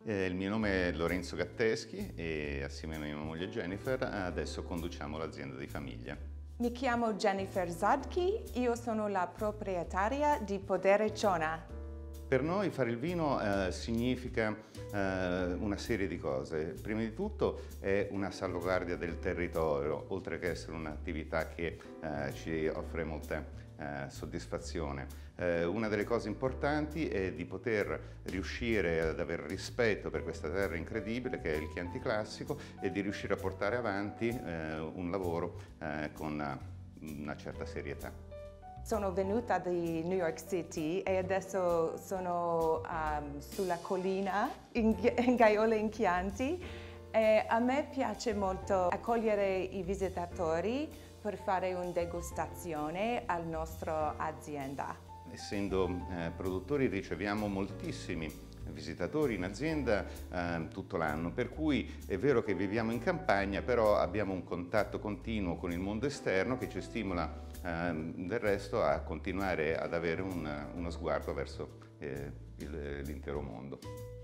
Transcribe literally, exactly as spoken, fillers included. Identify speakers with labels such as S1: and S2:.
S1: Eh, il mio nome è Lorenzo Gatteschi e assieme a mia moglie Jennifer adesso conduciamo l'azienda di famiglia.
S2: Mi chiamo Jennifer Zadki, io sono la proprietaria di Podere Ciona.
S1: Per noi fare il vino eh, significa eh, una serie di cose. Prima di tutto è una salvaguardia del territorio, oltre che essere un'attività che eh, ci offre molta eh, soddisfazione. Eh, una delle cose importanti è di poter riuscire ad avere rispetto per questa terra incredibile che è il Chianti Classico e di riuscire a portare avanti eh, un lavoro eh, con una certa serietà.
S2: Sono venuta di New York City e adesso sono um, sulla collina in, in Gaiola in Chianti e a me piace molto accogliere i visitatori per fare una degustazione alla nostra azienda.
S1: Essendo eh, produttori riceviamo moltissimi visitatori in azienda eh, tutto l'anno, per cui è vero che viviamo in campagna, però abbiamo un contatto continuo con il mondo esterno che ci stimola eh, del resto a continuare ad avere un, uno sguardo verso eh, l'intero mondo.